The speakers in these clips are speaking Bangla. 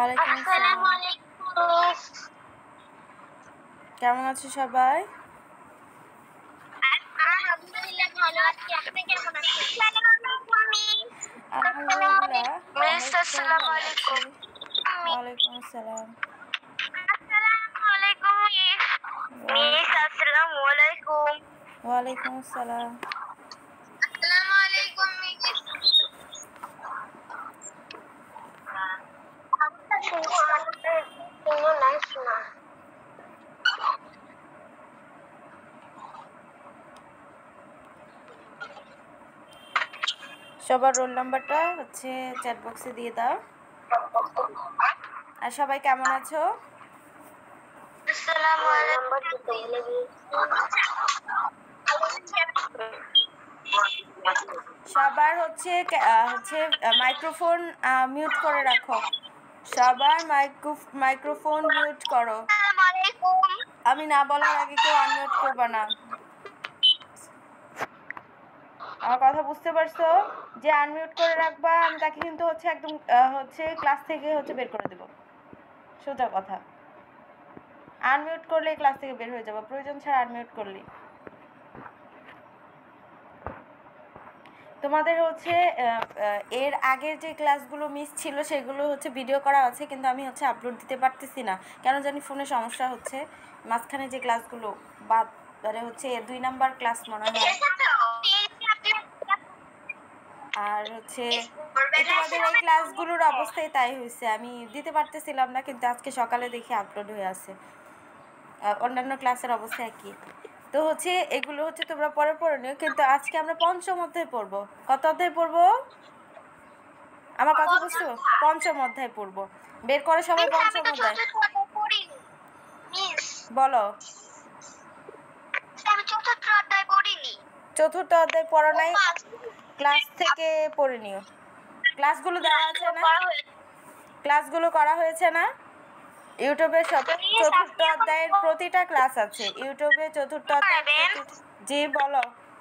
ওয়ালাইকুম আসসালাম। আসসালামু আলাইকুম। কেমন আছো সবাই? আলহামদুলিল্লাহ ভালো আছি। আপনি কেমন আছেন? আলহামদুলিল্লাহ মিস আমরা সবাই আসসালামু ভালো আছি। আলাইকুম। ওয়ালাইকুম আসসালাম। আসসালামু আলাইকুম মিস। আসসালামু আলাইকুম। ওয়ালাইকুম আসসালাম। আসসালামু আলাইকুম মিস। সবার রোল নাম্বারটা হচ্ছে চ্যাট বক্সে দিয়ে দাও। আর সবাই কেমন আছো? আসসালামু আলাইকুম। সবার হচ্ছে মাইক্রোফোন মিউট করে রাখো। সবার মাইক্রোফোন মিউট করো। আসসালামু আলাইকুম। আমি না বলার আগে কেউ আনমিউট করবে না। আমার কথা বুঝতে পারছো? যে আনমিউট করে রাখবা আমি তাকে কিন্তু হচ্ছে একদম ক্লাস থেকে বের করে দেব। সোজা কথা। আনমিউট করলে ক্লাস থেকে বের হয়ে যাবে, প্রয়োজন ছাড়া আনমিউট করলে। তোমাদের হচ্ছে এর আগের যে ক্লাসগুলো মিস ছিল সেগুলো হচ্ছে ভিডিও করা আছে, কিন্তু আমি হচ্ছে আপলোড দিতে পারতেছি না, কেন জানি ফোনে সমস্যা হচ্ছে। মাঝখানে যে ক্লাসগুলো বাদ হচ্ছে 2 নাম্বার ক্লাস মনে হয়। আর হচ্ছে তোমাদের এই ক্লাসগুলোর অবস্থাই তাই হয়েছে, আমি দিতে পারতেছিলাম না, কিন্তু আজকে সকালে দেখি আপলোড হয়ে আছে। অন্যান্য ক্লাসের অবস্থা একই। তো হচ্ছে এগুলো হচ্ছে তোমরা পরে পড়ে নিও, কিন্তু আজকে আমরা পঞ্চম অধ্যায় পড়বো। কত অধ্যায় পড়বো? আমার কথা বুঝছো? পঞ্চম অধ্যায় পড়বো। বের করে সবাই পঞ্চম অধ্যায় বলো। চতুর্থ অধ্যায় পড়ো নাই? ক্লাস থেকে পড়ে নিও। ক্লাসগুলো দেওয়া আছে না? ক্লাসগুলো করা হয়েছে না? ইউটিউবে সব চতুর্থ অধ্যায়ের প্রতিটা ক্লাস আছে। ইউটিউবে চতুর্থ অধ্যায়ের জি বলো।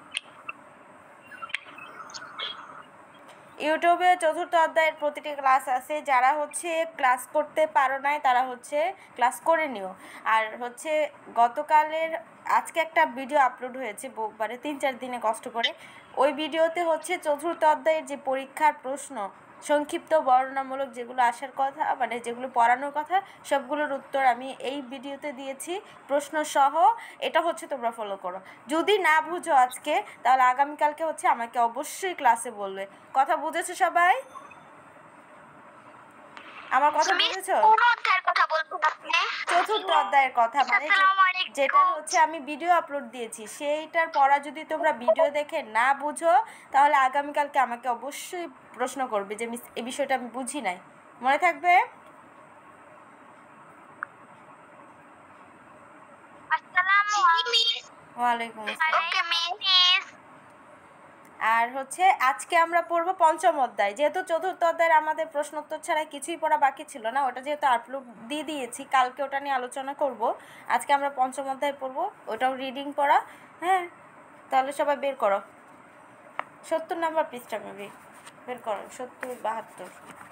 ইউটিউবে চতুর্থ অধ্যায়ের প্রতিটি ক্লাস আছে। যারা হচ্ছে ক্লাস করতে পারো নাই তারা হচ্ছে ক্লাস করে নিও। আর হচ্ছে গতকালের আজকে একটা ভিডিও আপলোড হয়েছে মানে 3-4 দিনে কষ্ট করে। ওই ভিডিওতে হচ্ছে চতুর্থ অধ্যায়ের যে পরীক্ষার প্রশ্ন সংক্ষিপ্ত বর্ণনামূলক যেগুলো আসার কথা, মানে যেগুলো পড়ানোর কথা, সবগুলোর উত্তর আমি এই ভিডিওতে দিয়েছি প্রশ্ন সহ। এটা হচ্ছে তোমরা ফলো করো। যদি না বুঝো আজকে, তাহলে আগামীকালকে হচ্ছে আমাকে অবশ্যই ক্লাসে বলবে। কথা বুঝেছো সবাই? আমার কথা বুঝেছো? চতুর্থ অধ্যায়ের কথা, মানে যেটা হচ্ছে আমি ভিডিও আপলোড দিয়েছি সেইটার পড়া যদি তোমরা ভিডিও দেখে না বুঝো, তাহলে আগামীকালকে আমাকে অবশ্যই প্রশ্ন করবে যে মিস এই বিষয়টা আমি বুঝি নাই। মনে থাকবে? ওয়ালাইকুম আসসালাম। আর হচ্ছে আজকে আমরা পড়বো পঞ্চম অধ্যায়। যেহেতু চতুর্থ অধ্যায়ের আমাদের প্রশ্নোত্তর ছাড়া কিছুই পড়া বাকি ছিল না, ওটা যেহেতু আপলোড দিয়ে দিয়েছি, কালকে ওটা নিয়ে আলোচনা করব। আজকে আমরা পঞ্চম অধ্যায় পড়বো, ওটাও রিডিং পড়া। হ্যাঁ, তাহলে সবাই বের করো 70 নাম্বার পৃষ্ঠা মেবি বের করো। 70-72।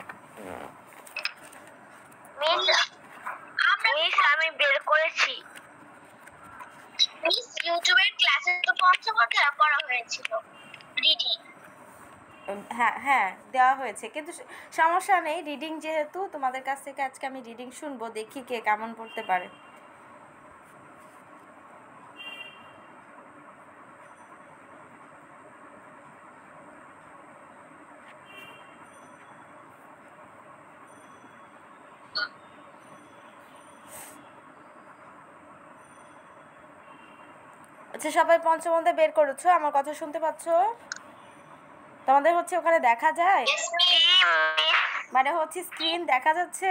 আমি বের করেছি। ইউটিউবের ক্লাসে তো পঞ্চম অধ্যায় পড়া হয়েছিল রিডিং। হ্যাঁ হ্যাঁ দেওয়া হয়েছে, কিন্তু সমস্যা নেই। রিডিং যেহেতু তোমাদের কাছ থেকে আজকে আমি রিডিং শুনবো, দেখি কে কেমন পড়তে পারে। আচ্ছা, সবাই পঞ্চম অধ্যায় বের করেছো? আমার কথা শুনতে পাচ্ছ? তোমাদের হচ্ছে ওখানে দেখা যায়, মানে হচ্ছে স্ক্রিন দেখা যাচ্ছে?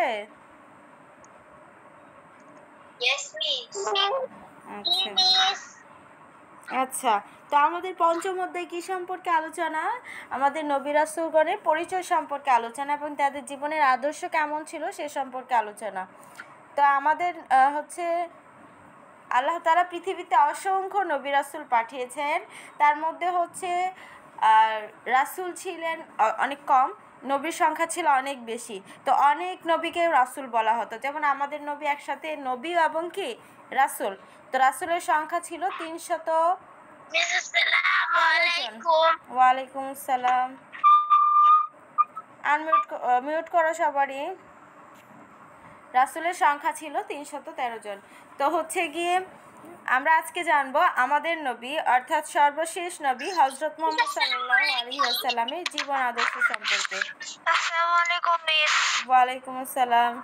আচ্ছা, তো আমাদের পঞ্চম অধ্যায় কি সম্পর্কে আলোচনা? আমাদের নবী রাসূলগণের পরিচয় সম্পর্কে আলোচনা এবং তাদের জীবনের আদর্শ কেমন ছিল সে সম্পর্কে আলোচনা। তো আমাদের হচ্ছে আল্লাহ তাআলা পৃথিবীতে অসংখ্য নবী রাসূল পাঠিয়েছেন। তার মধ্যে হচ্ছে রাসূল ছিলেন অনেক কম, নবীর সংখ্যা ছিল অনেক বেশি, তো অনেক নবীকে রাসূল বলা হতো। যেমন আমাদের নবী একসাথে নবী এবং কি রাসূল, তো রাসূলের সংখ্যা ছিল 313 জন। ওয়ালাইকুম আসসালাম। মিউট করো সবারই। রাসূলের সংখ্যা ছিল 313 জন। তো হচ্ছে গিয়ে আমরা আজকে জানবো আমাদের নবী অর্থাৎ সর্বশেষ নবী হযরত মুহাম্মদ সাল্লাল্লাহু আলাইহি ওয়াসাল্লামের জীবন আদর্শ সম্পর্কে। আসসালামু আলাইকুম মিস। ওয়ালাইকুম আসসালাম।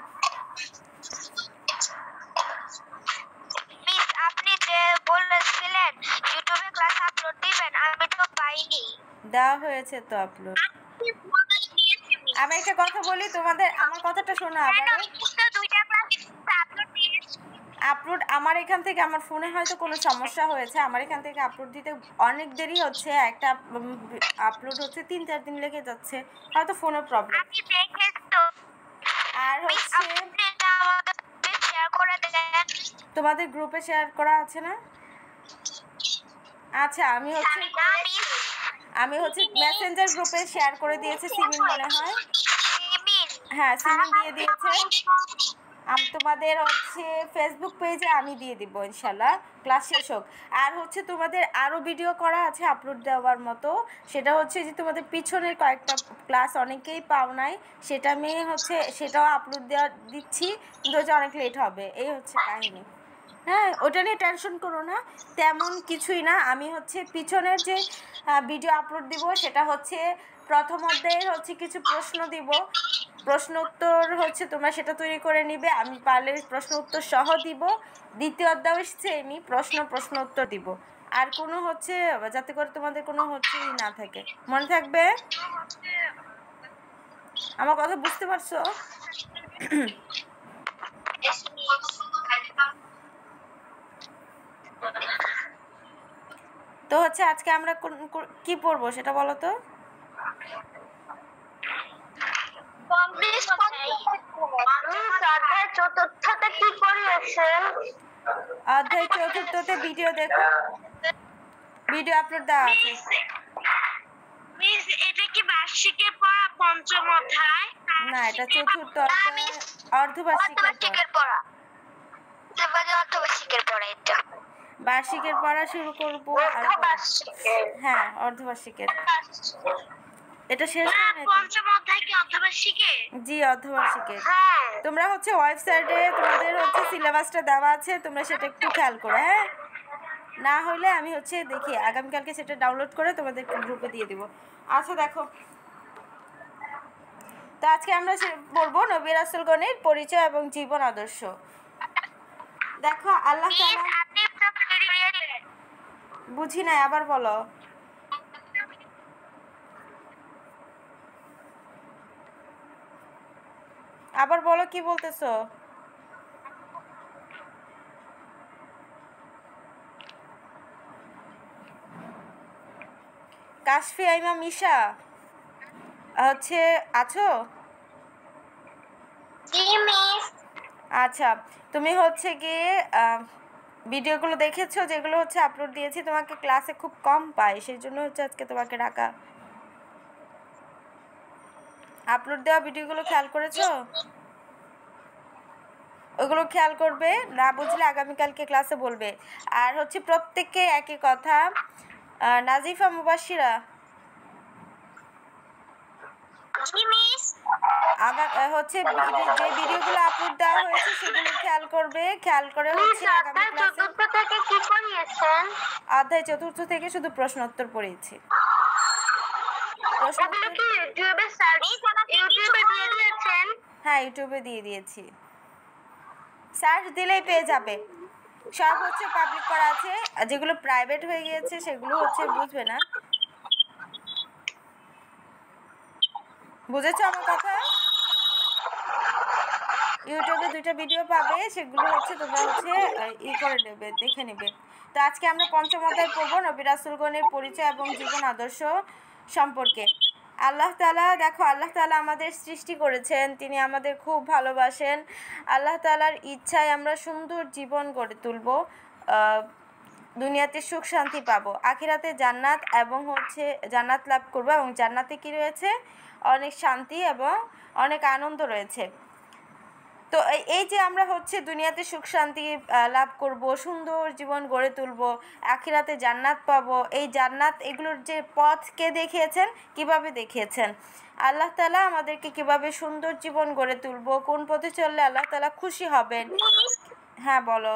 মিস আপনি যে বলেছিলেন ইউটিউবে ক্লাস আপলোড দিবেন, আমি তো পাইনি। দেওয়া হয়েছে তো আপলোড। আমি একটা কথা বলি তোমাদের, আমার কথাটা শোনো। আবার দুইটা ক্লাস আপলোড দিয়েছি। আপলোড আমার এখান থেকে, আমার ফোনে হয়তো কোনো সমস্যা হয়েছে, আমার এখান থেকে আপলোড দিতে অনেক দেরি হচ্ছে। একটা আপলোড হচ্ছে 3-4 দিন লেগে যাচ্ছে, হয়তো ফোনের প্রবলেম। আমি দেখেছি তো। আর হচ্ছে শেয়ার করে দেন। তোমাদের গ্রুপে শেয়ার করা আছে না? আচ্ছা, আমি হচ্ছে মেসেঞ্জার গ্রুপে শেয়ার করে দিয়েছি, সিমিন মনে হয়। হ্যাঁ, সিমিন দিয়ে দিয়েছে। আমি তোমাদের হচ্ছে ফেসবুক পেজে আমি দিয়ে দিব ইনশাল্লাহ, ক্লাস শেষ হোক। আর হচ্ছে তোমাদের আরও ভিডিও করা আছে আপলোড দেওয়ার মতো, সেটা হচ্ছে যে তোমাদের পিছনের কয়েকটা ক্লাস অনেকেই পাও নাই, সেটা আমি হচ্ছে সেটাও আপলোড দিচ্ছি, কিন্তু হচ্ছে অনেক লেট হবে, এই হচ্ছে কাহিনী। হ্যাঁ, ওটা নিয়ে টেনশন করো না, তেমন কিছুই না। আমি হচ্ছে পিছনের যে ভিডিও আপলোড দিব সেটা হচ্ছে প্রথম অধ্যায়ের হচ্ছে কিছু প্রশ্ন দিব, প্রশ্ন উত্তর হচ্ছে তোমরা সেটা তৈরি করে নিবে, আমি পারলে প্রশ্ন উত্তর সহ দিব। দ্বিতীয় অধ্যায় সেমই প্রশ্ন উত্তর দিব। আর কোনো হচ্ছে যাতে করে তোমাদের কোনো হচ্ছে না থাকে, মনে থাকবে? আমার কথা বুঝতে পারছো? তো হচ্ছে আজকে আমরা কি পড়বো সেটা বলো তো। চতুর্থতে কি করিয়েছেন? অধ্যায় চতুর্থতে ভিডিও দেখো, ভিডিও আপলোড দেওয়া আছে। মিস এটা কি বার্ষিকের পড়া পঞ্চম অধ্যায়? না, এটা চতুর্থ অধ্যায়, অর্ধবার্ষিকের পড়া। অর্ধবার্ষিকের পড়া এটা। বার্ষিকের পড়া শুরু করবো। হ্যাঁ, অর্ধবার্ষিকের। এটা শেষ হয়নি। পঞ্চম অধ্যায় কি অর্ধবার্ষিকের? জি, অর্ধবার্ষিকের। তোমরা হচ্ছে ওয়েবসাইটে তোমাদের হচ্ছে সিলেবাসটা দেওয়া আছে, তোমরা সেটা একটু খেয়াল করো। হ্যাঁ, না হলে আমি হচ্ছে দেখি আগামীকালকে সেটা ডাউনলোড করে তোমাদের গ্রুপে দিয়ে দিব। আচ্ছা দেখো, তো আজকে আমরা বলবো নবী রাসূলগণের পরিচয় এবং জীবন আদর্শ। দেখো আল্লাহ তাআলা, বুঝি না, আবার বলো। আবার বলো, কি বলতেছো? কাশফি আইমা মিশা হচ্ছে আছো? আচ্ছা, তুমি হচ্ছে গিয়ে ভিডিওগুলো দেখেছো যেগুলো হচ্ছে আপলোড দিয়েছি, তোমাকে ক্লাসে খুব কম পাই, সেই জন্য হচ্ছে আজকে তোমাকে ডাকা। আপলোড দেওয়া ভিডিওগুলো খেয়াল করেছো? ওগুলো খেয়াল করবে, না বুঝলে আগামীকালকে ক্লাসে বলবে। আর হচ্ছে প্রত্যেককে একই কথা, নাজিফা মুবাশিরা হচ্ছে যে ভিডিওগুলো আপলোড দেওয়া হয়েছে সেগুলো খেয়াল করবে, খেয়াল করে হচ্ছে আগামী ক্লাসে অধ্যায় চতুর্থ থেকে শুধু প্রশ্ন উত্তর পড়িয়েছি। হ্যাঁ, ইউটিউবে দিয়ে দিয়েছি, সার্চ দিলেই পেয়ে যাবে। সব হচ্ছে পাবলিক করা আছে, যেগুলো প্রাইভেট হয়ে গিয়েছে সেগুলো হচ্ছে বুঝবে না। বুঝেছো আমার কথা? ইউটিউবে 2টা ভিডিও পাবে, সেগুলো হচ্ছে তোমরা হচ্ছে করে নেবে, দেখে নেবে। তো আজকে আমরা পঞ্চম অধ্যায় পড়বো নবী রাসূলগণের পরিচয় এবং জীবন আদর্শ সম্পর্কে। আল্লাহ তাআলা, দেখো আল্লাহ তাআলা আমাদের সৃষ্টি করেছেন, তিনি আমাদের খুব ভালোবাসেন। আল্লাহ তাআলার ইচ্ছায় আমরা সুন্দর জীবন গড়ে তুলব। দুনিয়াতে সুখ শান্তি পাবো, আখিরাতে জান্নাত এবং হচ্ছে জান্নাত লাভ করবো, এবং জান্নাতে কি রয়েছে? অনেক শান্তি এবং অনেক আনন্দ রয়েছে। তো এই যে আমরা হচ্ছে দুনিয়াতে সুখ শান্তি লাভ করব, সুন্দর জীবন গড়ে তুলব, আখিরাতে জান্নাত পাবো, এই জান্নাত এগুলোর যে পথ কে দেখিয়েছেন, কিভাবে দেখিয়েছেন? আল্লাহ তাআলা আমাদেরকে কিভাবে সুন্দর জীবন গড়ে তুলব, কোন পথে চললে আল্লাহ তাআলা খুশি হবেন। হ্যাঁ বলো।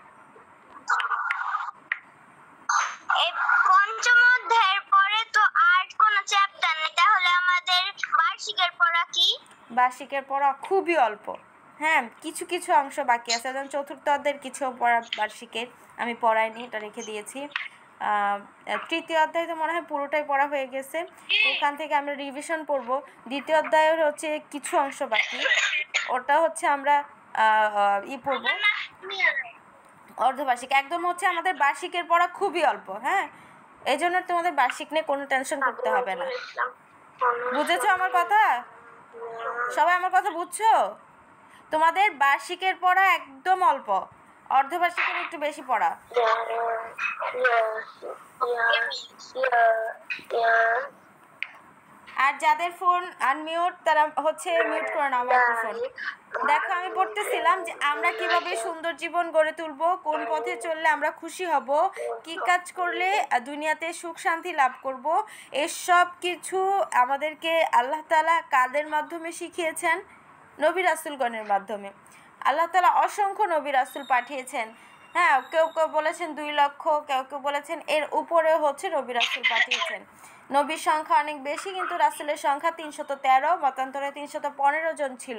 এই পঞ্চম অধ্যায়ের পরে তো আর কোনো চ্যাপ্টার নেই, তাহলে আমাদের বার্ষিকের পড়া কি? বার্ষিকের পড়া খুবই অল্প, হ্যাঁ কিছু কিছু অংশ বাকি আছে, যেমন চতুর্থ অধ্যায়ের কিছু পড়া বার্ষিকের আমি পড়াইনি, এটা রেখে দিয়েছি। তৃতীয় অধ্যায় তো মনে হয় পুরোটাই পড়া হয়ে গেছে, ওখান থেকে আমরা রিভিশন পড়ব। দ্বিতীয় অধ্যায়ের হচ্ছে কিছু অংশ বাকি, ওটা হচ্ছে আমরা পড়ব অর্ধবার্ষিক। একদম হচ্ছে আমাদের বার্ষিকের পড়া খুবই অল্প, হ্যাঁ এই জন্য তোমাদের বার্ষিক নিয়ে কোনো টেনশন করতে হবে না। বুঝেছো আমার কথা? সবাই আমার কথা বুঝছো? তোমাদের বার্ষিকের পড়া একদম অল্প, অর্ধবার্ষিকের একটু বেশি পড়া। আর যাদের ফোন আনমিউট তারা হচ্ছে মিউট করে নাও মাইক্রোফোন। দেখো আমি পড়তেছিলাম যে আমরা কিভাবে সুন্দর জীবন গড়ে তুলবো, কোন পথে চললে আমরা খুশি হব, কি কাজ করলে দুনিয়াতে সুখ শান্তি লাভ করব, এসব কিছু আমাদেরকে আল্লাহ তাআলা কাদের মাধ্যমে শিখিয়েছেন? নবী রাসূলগণের মাধ্যমে। আল্লাহ তাআলা অসংখ্য নবী রাসূল পাঠিয়েছেন, হ্যাঁ কেউ কেউ বলেছেন 2 লক্ষ, কেউ কেউ বলেছেন এর উপরে হচ্ছে নবী রাসূল পাঠিয়েছেন। নবীর সংখ্যা অনেক বেশি, কিন্তু রাসূলের সংখ্যা 313, মতান্তরে 315 জন ছিল।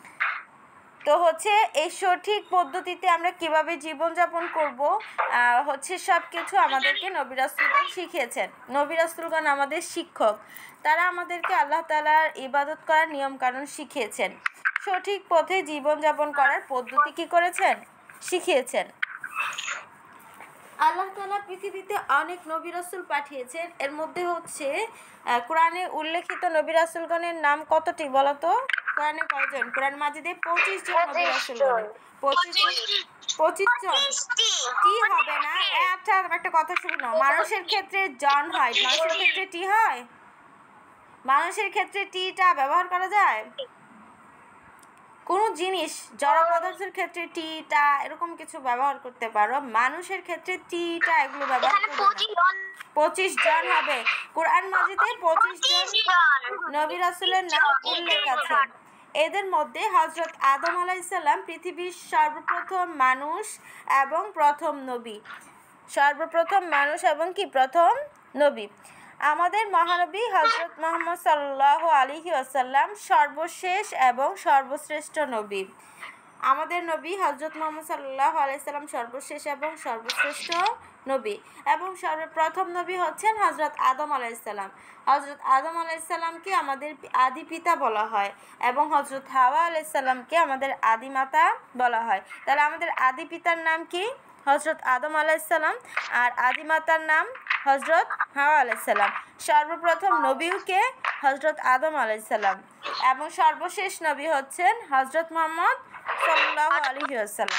তো হচ্ছে এই সঠিক পদ্ধতিতে আমরা কিভাবে জীবনযাপন করব হচ্ছে সব কিছু আমাদেরকে নবী রাসূলগণ শিখিয়েছেন। নবী রাসূলগণ আমাদের শিক্ষক, তারা আমাদেরকে আল্লাহ তাআলার ইবাদত করার নিয়মকানুন শিখিয়েছেন, সঠিক পথে জীবনযাপন করার পদ্ধতি কি করেছেন? শিখিয়েছেন। আল্লাহ তাআলা পৃথিবীতে অনেক নবী রাসূল পাঠিয়েছেন, এর মধ্যে হচ্ছে কোরআনে উল্লেখিত নবী রাসূলগণের নাম কতটি বলো তো? কোরআনে কয়জন? কোরআন মাজিদে 25 জন নবী রাসূলগণ, 25 জন। টি হবে না, আচ্ছা একটা কথা শুনো, মানুষের ক্ষেত্রে জন হয়, মানুষের ক্ষেত্রে টি হয়? মানুষের ক্ষেত্রে টিটা ব্যবহার করা যায়? কোনো জিনিস জড় পদার্থের ক্ষেত্রে টিটা এরকম কিছু ব্যবহার করতে পারো, মানুষের ক্ষেত্রে টিটা এগুলো ব্যবহার করবে না। 25 জন হবে। কোরআন মাজিদে 25 জন নবী রাসূলের নাম উল্লেখ আছে। এদের মধ্যে হযরত আদম আলাইহিস সালাম পৃথিবীর সর্বপ্রথম মানুষ এবং প্রথম নবী, সর্বপ্রথম মানুষ এবং কি প্রথম নবী। আমাদের মহানবী হযরত মুহাম্মদ সাল্লাল্লাহু আলাইহি ওয়াসাল্লাম সর্বশেষ এবং সর্বশ্রেষ্ঠ নবী। আমাদের নবী হযরত মুহাম্মদ সাল্লাল্লাহু আলাইহি ওয়াসাল্লাম সর্বশেষ এবং সর্বশ্রেষ্ঠ নবী, এবং সর্বপ্রথম নবী হচ্ছেন হযরত আদম আলাইহিস সালাম। হযরত আদম আলাইহিস সালামকে আমাদের আদি পিতা বলা হয়, এবং হযরত হাওয়া আলাইহিস সালামকে আমাদের আদি মাতা বলা হয়। তাহলে আমাদের আদি পিতার নাম কি? হযরত আদম আলাইহিস সালাম, আর আদি মাতার নাম হযরত হাওয়া আলাইহিস সালাম। সর্বপ্রথম নবীকে হযরত আদম আলাইহিস সালাম, এবং সর্বশেষ নবী হচ্ছেন হযরত মুহাম্মদ সাল্লাল্লাহু আলাইহি ওয়াসাল্লাম।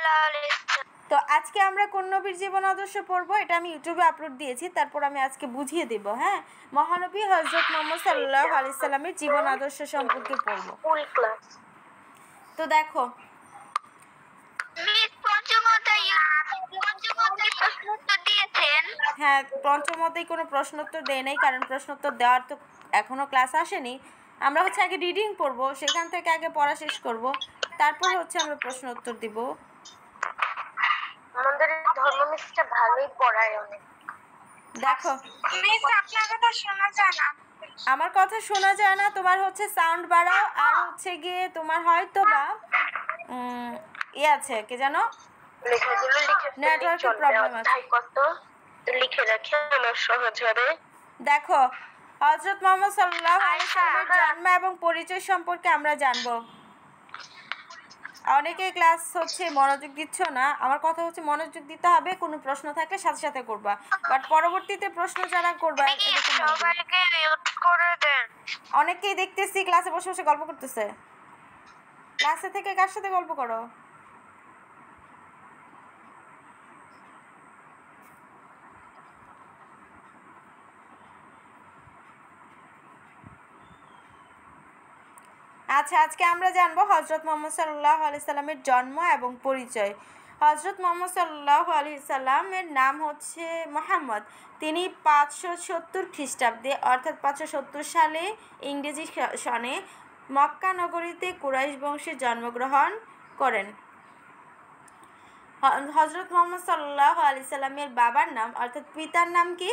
তো আজকে আমরা কোন নবীর জীবন আদর্শ পড়বো, এটা আমি ইউটিউবে আপলোড দিয়েছি, তারপর আমি আজকে বুঝিয়ে দেব। হ্যাঁ, মহানবী হযরত মুহাম্মদ সাল্লাল্লাহু আলাইহি সাল্লামের জীবন আদর্শ সম্পর্কে পড়বো। তো দেখো হ্যাঁ পঞ্চমতেই কোনো প্রশ্নোত্তর দেয় নাই, কারণ প্রশ্নোত্তর দেওয়ার তো এখনো ক্লাস আসেনি। আমরা হচ্ছে আগে রিডিং পড়বো, সেখান থেকে আগে পড়া শেষ করব, তারপর হচ্ছে আমরা প্রশ্ন উত্তর দিব। আমাদের ধর্মমিস্টার ভালোই পড়ায় অনেক। দেখো মিস আপনার কথা শোনা যায় না। আমার কথা শোনা যায় না, তোমার হচ্ছে সাউন্ড বাড়াও, আর হচ্ছে গিয়ে তোমার হয়তো বা আছে কি জানো, নেটওয়ার্কের প্রবলেম আছে। কত লিখে রাখে আমার সহজ হবে। দেখো হযরত মুহাম্মদ সাল্লাল্লাহু আলাইহি ওয়াসাল্লামের জন্ম এবং পরিচয় সম্পর্কে আমরা জানবো। অনেকেই ক্লাস হচ্ছে মনোযোগ দিচ্ছ না, আমার কথা হচ্ছে মনোযোগ দিতে হবে, কোনো প্রশ্ন থাকলে সাথে সাথে করবা, বাট পরবর্তীতে প্রশ্ন যারা করবা সবাইকে মিউট করে দেন। অনেকেই দেখতেছি ক্লাসে বসে বসে গল্প করতেছে, ক্লাসে থেকে কার সাথে গল্প করো? আচ্ছা, আজকে আমরা জানবো হজরত মোহাম্মদ সাল্লাল্লাহু আলাইহি সাল্লামের জন্ম এবং পরিচয়। হজরত মোহাম্মদ সাল্লাল্লাহু আলাইহি সাল্লামের নাম হচ্ছে মোহাম্মদ। তিনি 570 খ্রিস্টাব্দে অর্থাৎ 570 সালে ইংরেজি সনে মক্কা নগরীতে কুরাইশ বংশে জন্মগ্রহণ করেন। হজরত মোহাম্মদ সাল্লাল্লাহু আলাইহি সাল্লামের বাবার নাম অর্থাৎ পিতার নাম কি?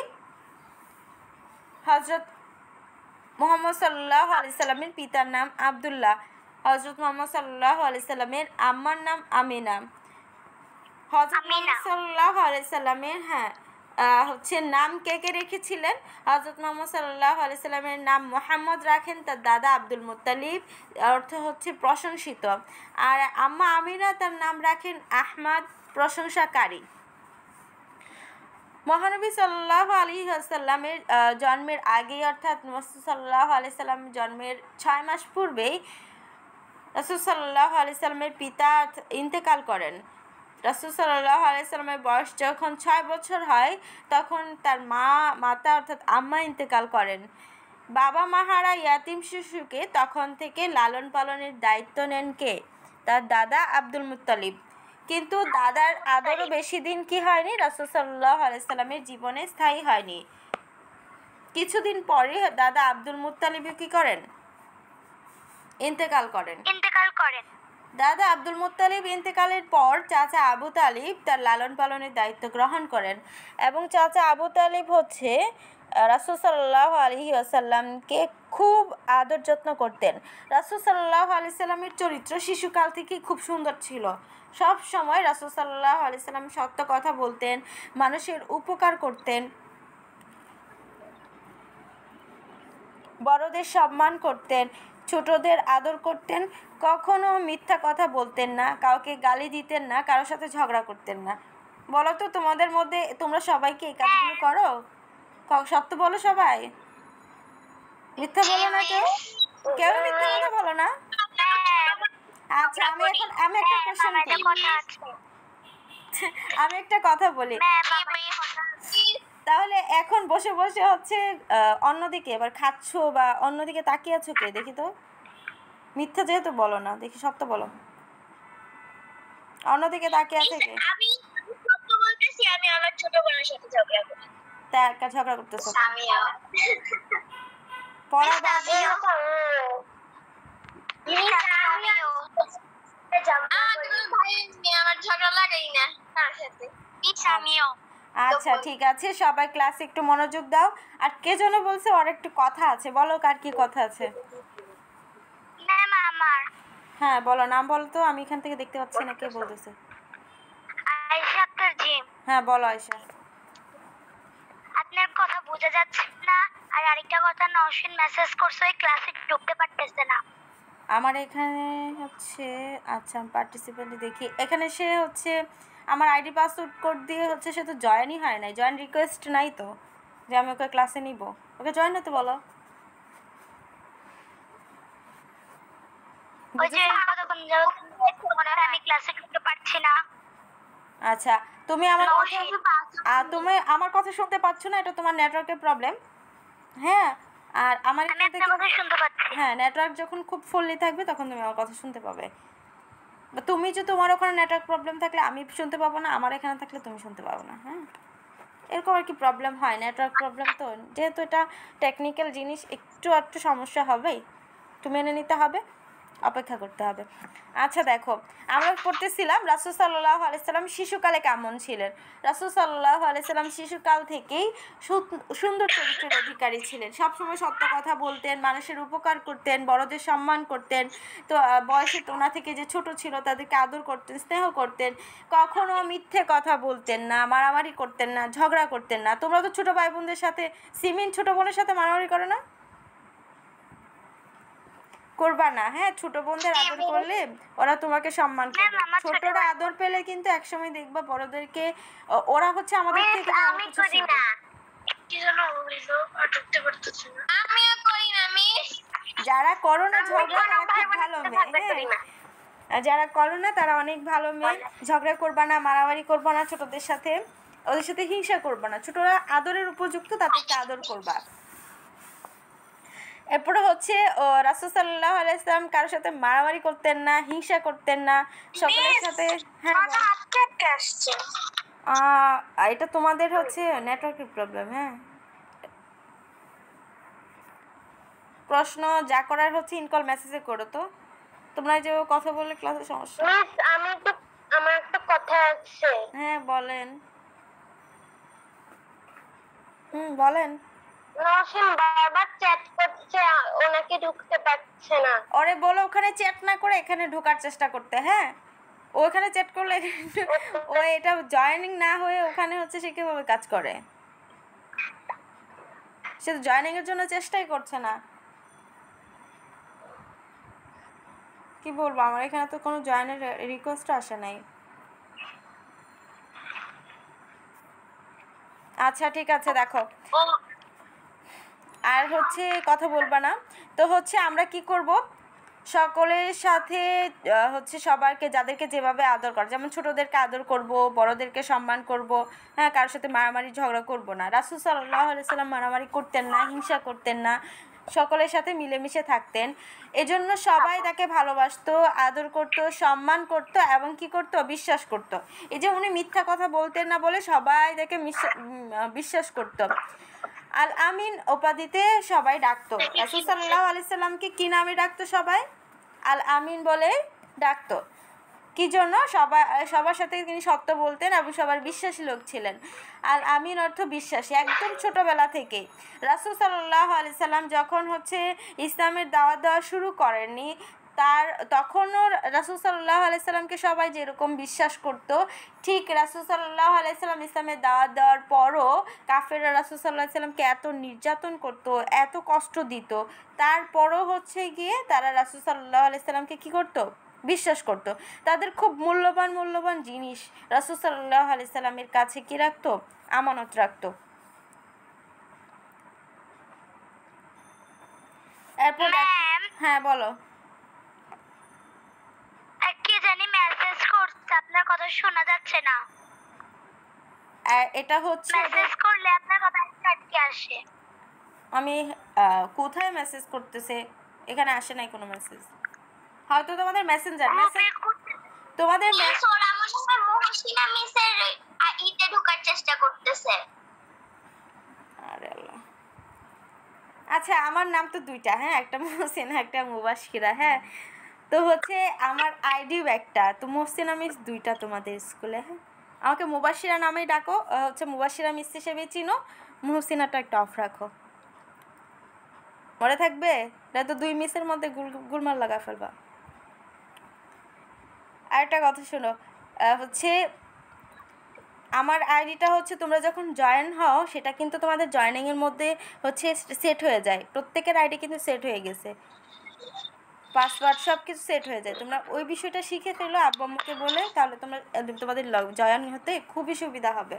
হজরত মোহাম্মদ সাল্লাল্লাহু আলাইহি সাল্লামের পিতার নাম আব্দুল্লাহ। হজরত মোহাম্মদ সাল্লাল্লাহু আলাইহি সাল্লামের আম্মার নাম আমিনা। হজরত মোহাম্মদ সাল্লাল্লাহু আলাইহি সাল্লামের হচ্ছে নাম কে কে রেখেছিলেন? হজরত মোহাম্মদ সাল্লাল্লাহু আলাইহি সাল্লামের নাম মোহাম্মদ রাখেন তার দাদা আব্দুল মুত্তালিব, অর্থ হচ্ছে প্রশংসিত। আর আম্মা আমিনা তার নাম রাখেন আহমদ, প্রশংসাকারী। মহানবী সাল্লাল্লাহু আলাইহি ওয়াসাল্লামের জন্মের আগে অর্থাৎ রাসূল সাল্লাল্লাহু আলাইহি সাল্লামের জন্মের 6 মাস পূর্বেই রাসূল সাল্লাল্লাহু আলাইহি সাল্লামের পিতা ইন্তেকাল করেন। রাসূল সাল্লাল্লাহু আলাইহি সাল্লামের বয়স যখন 6 বছর হয় তখন তার মাতা অর্থাৎ আম্মা ইন্তেকাল করেন। বাবা মাহারা ইয়াতিম শিশুকে তখন থেকে লালন পালনের দায়িত্ব নেন কে? তার দাদা আব্দুল মুত্তালিব। কিন্তু দাদার আদরও বেশি দিন কি হয়নি, রাসূল সাল্লাল্লাহু আলাইহি সাল্লামের জীবনে স্থায়ী হয়নি। কিছুদিন পরে দাদা আব্দুল মুত্তালিব কি করেন? ইন্তেকাল করেন। দাদা আব্দুল মুত্তালিব ইন্তেকালের পর চাচা আবু তালিব তার লালন পালনের দায়িত্ব গ্রহণ করেন এবং চাচা আবু তালিব হচ্ছে রাসূল সাল্লাল্লাহু আলাইহি ওয়াসাল্লামকে খুব আদর যত্ন করতেন। রাসূল সাল্লাল্লাহু আলাইহি সাল্লামের চরিত্র শিশুকাল থেকেই খুব সুন্দর ছিল। সব সময় রাসূল সাল্লাল্লাহু আলাইহি সাল্লাম সত্য কথা বলতেন, মানুষের উপকার করতেন, বড়দের সম্মান করতেন, ছোটদের আদর করতেন, কখনো মিথ্যা কথা বলতেন না, কাউকে গালি দিতেন না, কারোর সাথে ঝগড়া করতেন না। বলো তো তোমাদের মধ্যে তোমরা সবাই কি এই কাজগুলো করো? সত্য বলো সবাই, মিথ্যা বলো না কেউ? কেউ মিথ্যা কথা বলো না? আচ্ছা, আমি একটা কোশ্চেন করি, আমি একটা কথা বলি। তাহলে এখন বসে বসে হচ্ছে অন্যদিকে এবার খাচ্ছ বা অন্যদিকে তাকিয়ে আছো কে? দেখি তো, মিথ্যা যেহেতু বলো না, দেখি সত্য বলো। অন্যদিকে তাকিয়ে আছে কে? আমি সত্য বলতেছি, আমি আমার ছোট বোনের সাথে ঝগড়া করি। তা একা ঝগড়া করতেছো? পড়া বাদ দিয়ে আমার ঝগড়া লাগাই না তার সাথে। আচ্ছা ঠিক আছে, সবাই ক্লাসে একটু মনোযোগ দাও। আর কে যেন বলছে ওর একটু কথা আছে, বলো কার কি কথা আছে? ম্যাম আমার। হ্যাঁ বলো, নাম বলো তো, আমি এখান থেকে দেখতে পাচ্ছি না কে বলতেছে। আয়েশা আক্তার জি। হ্যাঁ বলো আয়েশা। আপনার কথা বোঝা যাচ্ছে না। আর আরেকটা কথা, নওশিন মেসেজ করছে ওই ক্লাসে ঢুকতে পারতেছে না। আমার এখানে হচ্ছে, আচ্ছা পার্টিসিপেন্ট দেখি, এখানে সে হচ্ছে আমার আইডি পাসওয়ার্ড কোড দিয়ে হচ্ছে সে তো জয়েনই হয় নাই, জয়েন রিকোয়েস্ট নাই তো যে আমি ওকে ক্লাসে নিব। ওকে জয়েন হতে বলো। ওই যে কতক্ষণ যাবত মনে হয় আমি ক্লাসে ঢুকতে পারছি না। আচ্ছা তুমি আমার তুমি আমার কথা শুনতে পাচ্ছ না, এটা তোমার নেটওয়ার্কের প্রবলেম। হ্যাঁ, আর আমার এখান থেকে শুনতে পাচ্ছি। হ্যাঁ, নেটওয়ার্ক যখন খুব ফুললি থাকবে তখন তুমি আমার কথা শুনতে পাবে। বা তুমি যে তোমার ওখানে নেটওয়ার্ক প্রবলেম থাকলে আমি শুনতে পাবো না, আমার এখানে থাকলে তুমি শুনতে পাবো না। হ্যাঁ, এরকম আর কি প্রবলেম হয়, নেটওয়ার্ক প্রবলেম তো, যেহেতু এটা টেকনিক্যাল জিনিস একটু সমস্যা হবেই, একটু মেনে নিতে হবে, অপেক্ষা করতে হবে। আচ্ছা দেখো, আমরা পড়তেছিলাম রাসূল সাল্লাল্লাহু আলাইহি সাল্লাম শিশুকালে কেমন ছিলেন। রাসূল সাল্লাল্লাহু আলাইহি সাল্লাম শিশুকাল থেকেই সুন্দর চরিত্রের অধিকারী ছিলেন। সবসময় সত্য কথা বলতেন, মানুষের উপকার করতেন, বড়দের সম্মান করতেন। তো বয়সে তোনা থেকে যে ছোট ছিল তাদেরকে আদর করতেন, স্নেহ করতেন, কখনো মিথ্যে কথা বলতেন না, মারামারি করতেন না, ঝগড়া করতেন না। তোমরা তো ছোটো ভাই বোনদের সাথে, সিমিন ছোটো বোনের সাথে মারামারি করো না? করবা না। হ্যাঁ, ছোট বোনদের আদর করলে ওরা তোমাকে সম্মান করবে। ছোটরা আদর পেলে কিন্তু একসময় দেখবা বড়দেরকে, ওরা হচ্ছে আমাদের থেকে ভালো কিছু শিখবে। যারা করো না ঝগড়া তারা খুব ভালো মেয়ে। হ্যাঁ, যারা করো না তারা অনেক ভালো মেয়ে। ঝগড়া করবা না, মারামারি করবা না ছোটদের সাথে, ওদের সাথে হিংসা করবা না। ছোটরা আদরের উপযুক্ত, তাদেরকে আদর করবা। এরপরে হচ্ছে রাসূল সাল্লাল্লাহু আলাইহি ওয়াসাল্লাম কারোর সাথে মারামারি করতেন না, হিংসা করতেন না, সকলের সাথে। হ্যাঁ বল। হাতকে আসছে। এটা তোমাদের হচ্ছে নেটওয়ার্কের প্রবলেম। হ্যাঁ, প্রশ্ন যা করার হচ্ছে ইনকল মেসেজে করো। তো তোমরা যে কথা বললে ক্লাসে সমস্যা। আমার একটা কথা আছে। হ্যাঁ বলেন। বলেন। নসীম বারবার চ্যাট করছে, ওনাকে ঢুকতে পারছে না। ওরে বলো ওখানে চ্যাট না করে এখানে ঢোকার চেষ্টা করতে। হ্যাঁ, ওখানে চ্যাট করলে ও এটা জয়েনিং না হয়ে ওখানে হচ্ছে সে কিভাবে কাজ করে? সে তো জয়েনিং এর জন্য চেষ্টাই করছে না। কি বলবো, আমার এখানে তো কোনো জয়েনের রিকোয়েস্ট আসে নাই। আচ্ছা ঠিক আছে, দেখো আর হচ্ছে কথা বলবা না। তো হচ্ছে আমরা কি করব, সকলের সাথে হচ্ছে সবাইকে যাদেরকে যেভাবে আদর করে, যেমন ছোটদেরকে আদর করব, বড়দেরকে সম্মান করব। হ্যাঁ, কারোর সাথে মারামারি ঝগড়া করব না। রাসূল সাল্লাল্লাহু আলাইহি সাল্লাম মারামারি করতেন না, হিংসা করতেন না, সকলের সাথে মিলেমিশে থাকতেন। এজন্য সবাই তাকে ভালোবাসতো, আদর করত, সম্মান করত এবং কি করত, বিশ্বাস করত। এই যে উনি মিথ্যা কথা বলতেন না বলে সবাই তাকে বিশ্বাস করত। আল আমিন উপাধিতে সবাই ডাকতো। রাসূল সাল্লাল্লাহু আলাইহি সাল্লামকে কি নামে ডাকতো সবাই? আল আমিন বলে ডাকতো। কি জন্য? সবার সাথে তিনি সত্য বলতেন এবং সবার বিশ্বাসী লোক ছিলেন। আল আমিন অর্থ বিশ্বাসী। একদম ছোটবেলা থেকে রাসূল সাল্লাল্লাহু আলাইহি সাল্লাম যখন হচ্ছে ইসলামের দাওয়াত দেওয়া শুরু করেননি, তখনও রাসূল সাল্লাল্লাহু আলাইহি সাল্লামকে সবাই যেরকম বিশ্বাস করতো, ঠিক রাসূল সাল্লাল্লাহু আলাইহি সাল্লাম ইসলামের দাওয়াত দেওয়ার পরও কাফেররা রাসূল সাল্লাল্লাহু আলাইহি সাল্লামকে এত নির্যাতন করতো, এত কষ্ট দিত, তারপরও হচ্ছে গিয়ে তারা রাসূল সাল্লাল্লাহু আলাইহি সাল্লামকে কী করতো? বিশ্বাস করত। তাদের খুব মূল্যবান জিনিস রাসূল সাল্লাল্লাহু আলাইহি সাল্লামের কাছে কি রাখতো? আমানত রাখতো। এরপর হ্যাঁ বলো। কে জানি মেসেজ করছে, আপনার কথা শোনা যাচ্ছে না। এটা হচ্ছে মেসেজ করলে আপনার কথা আটকে আসে। আমি কোথায় মেসেজ করতেছে? এখানে আসে নাই কোনো মেসেজ। হয়তো তোমাদের মেসেঞ্জার তোমাদের মহসিনা মিসের ইতে ঢোকার চেষ্টা করতেছে। আরে আল্লাহ। আচ্ছা, আমার নাম তো দুইটা। হ্যাঁ, একটা মহসিনা, একটা মুবাশশিরা। হ্যাঁ, তো হচ্ছে আমার আইডিও একটা। তো মহসিনা মিস দুইটা তোমাদের স্কুলে। হ্যাঁ, আমাকে মুবাশশিরা নামেই ডাকো। হচ্ছে মুবাশশিরা মিস হিসেবে চিনো, মহসিনাটা একটা অফ রাখো। মনে থাকবে? এটা তো দুই মিসের মধ্যে গুলমাল লাগা ফেলবা। আরেকটা কথা শোনো, হচ্ছে আমার আইডিটা হচ্ছে তোমরা যখন জয়েন হও সেটা কিন্তু তোমাদের জয়েনিংয়ের মধ্যে হচ্ছে সেট হয়ে যায়। প্রত্যেকের আইডি কিন্তু সেট হয়ে গেছে, পাসওয়ার্ড সব কিছু সেট হয়ে যায়। তোমরা ওই বিষয়টা শিখে ফেলো আব্বু আম্মুকে বলে, তাহলে তোমাদের জয়েন হতে খুবই সুবিধা হবে।